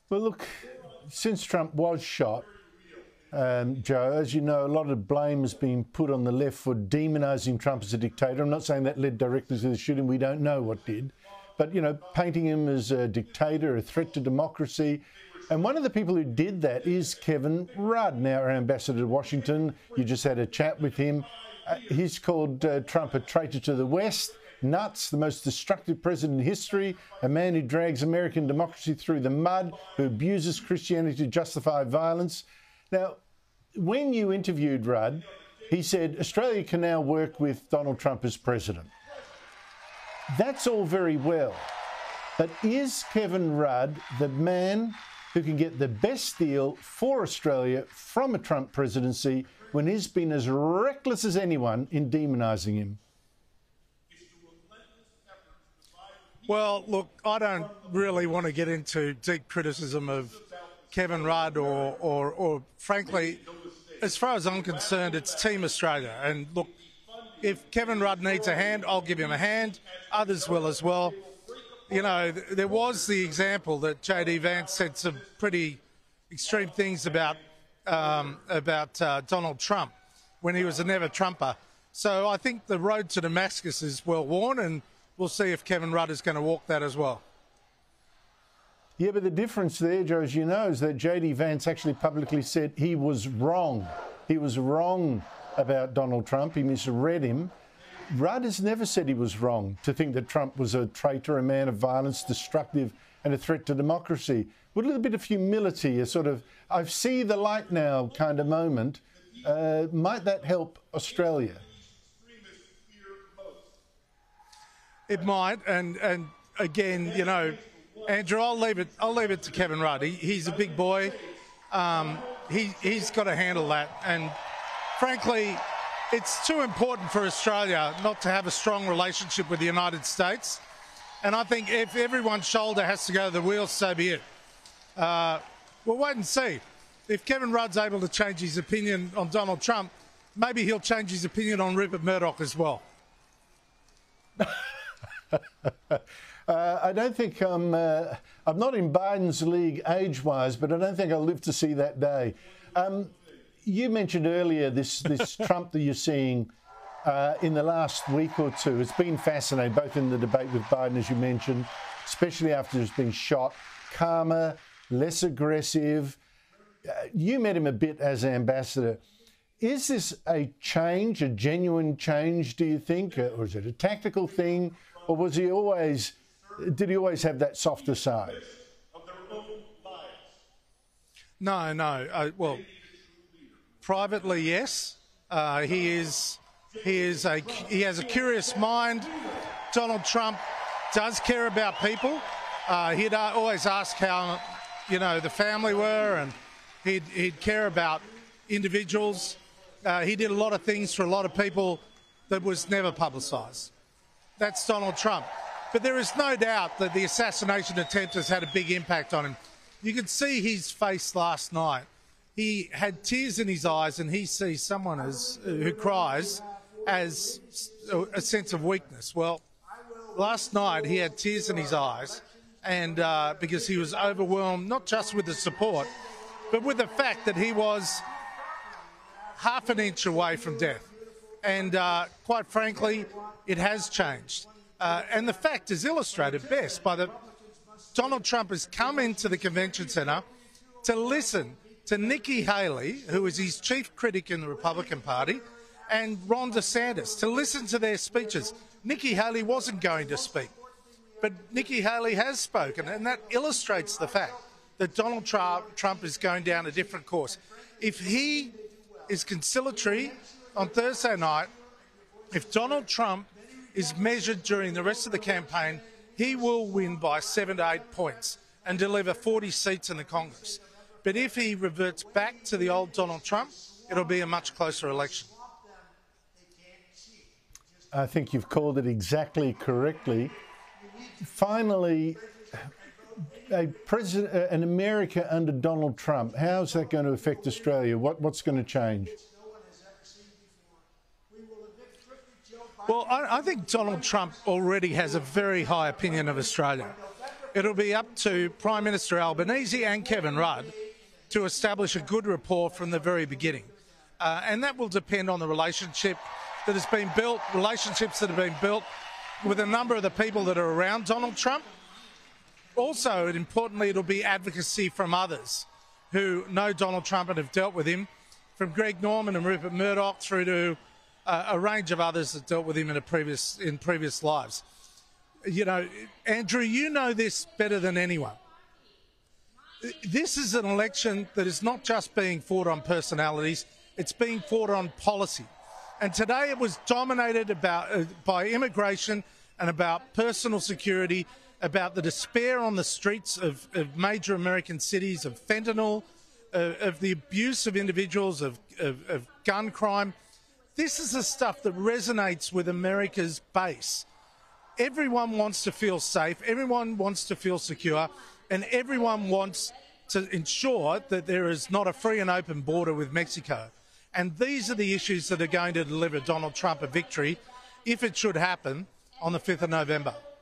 Well, look, since Trump was shot, Joe, as you know, a lot of blame has been put on the left for demonising Trump as a dictator. I'm not saying that led directly to the shooting. We don't know what did. But, you know, painting him as a dictator, a threat to democracy. And one of the people who did that is Kevin Rudd, now our ambassador to Washington. You just had a chat with him. He's called Trump a traitor to the West, nuts, the most destructive president in history, a man who drags American democracy through the mud, who abuses Christianity to justify violence. Now, when you interviewed Rudd, he said Australia can now work with Donald Trump as president. That's all very well, but is Kevin Rudd the man who can get the best deal for Australia from a Trump presidency when he's been as reckless as anyone in demonising him? Well, look, I don't really want to get into deep criticism of Kevin Rudd or frankly, as far as I'm concerned, it's Team Australia. And look, if Kevin Rudd needs a hand, I'll give him a hand. Others will as well. You know, there was the example that J.D. Vance said some pretty extreme things about Donald Trump when he was a never-Trumper. So I think the road to Damascus is well worn, and we'll see if Kevin Rudd is going to walk that as well. Yeah, but the difference there, Joe, as you know, is that J.D. Vance actually publicly said he was wrong. He was wrong about Donald Trump. He misread him. Rudd has never said he was wrong to think that Trump was a traitor, a man of violence, destructive and a threat to democracy. With a little bit of humility, a sort of, I see the light now kind of moment, might that help Australia? It might, and again, you know, Andrew, I'll leave it to Kevin Rudd. He's a big boy. He's got to handle that, and frankly, it's too important for Australia not to have a strong relationship with the United States. And I think if everyone's shoulder has to go to the wheel, so be it. We'll wait and see. If Kevin Rudd's able to change his opinion on Donald Trump, maybe he'll change his opinion on Rupert Murdoch as well. I don't think I'm not in Biden's league age-wise, but I don't think I'll live to see that day. You mentioned earlier this Trump that you're seeing in the last week or two. It's been fascinating, both in the debate with Biden, as you mentioned, especially after he's been shot, calmer, less aggressive. You met him a bit as ambassador. Is this a change, a genuine change, do you think? Or is it a tactical thing? Or did he always have that softer side? No. Well, privately, yes. He has a curious mind. Donald Trump does care about people. He'd always ask how, you know, the family were, and he'd care about individuals. He did a lot of things for a lot of people that was never publicised. That's Donald Trump. But there is no doubt that the assassination attempt has had a big impact on him. You could see his face last night. He had tears in his eyes, and he sees someone who cries as a sense of weakness. Well, last night he had tears in his eyes, and because he was overwhelmed, not just with the support, but with the fact that he was half an inch away from death. And quite frankly, it has changed. And the fact is illustrated best by Donald Trump has come into the convention centre to listen to Nikki Haley, who is his chief critic in the Republican Party, and Ron DeSantis, to listen to their speeches. Nikki Haley wasn't going to speak, but Nikki Haley has spoken, and that illustrates the fact that Donald Trump is going down a different course. If he is conciliatory on Thursday night, if Donald Trump is measured during the rest of the campaign, he will win by 7 to 8 points and deliver 40 seats in the Congress. But if he reverts back to the old Donald Trump, it'll be a much closer election. I think you've called it exactly correctly. Finally, an America under Donald Trump, how is that going to affect Australia? What's going to change? Well, I think Donald Trump already has a very high opinion of Australia. It'll be up to Prime Minister Albanese and Kevin Rudd to establish a good rapport from the very beginning. And that will depend on the relationship that has been built, relationships that have been built with a number of the people that are around Donald Trump. Also, and importantly, it'll be advocacy from others who know Donald Trump and have dealt with him, from Greg Norman and Rupert Murdoch through to a range of others that dealt with him in previous lives. You know, Andrew, you know this better than anyone. This is an election that is not just being fought on personalities, it's being fought on policy. And today it was dominated by immigration and about personal security, about the despair on the streets of major American cities, of fentanyl, of the abuse of individuals, of gun crime. This is the stuff that resonates with America's base. Everyone wants to feel safe, everyone wants to feel secure, and everyone wants to ensure that there is not a free and open border with Mexico. And these are the issues that are going to deliver Donald Trump a victory, if it should happen, on the 5th of November.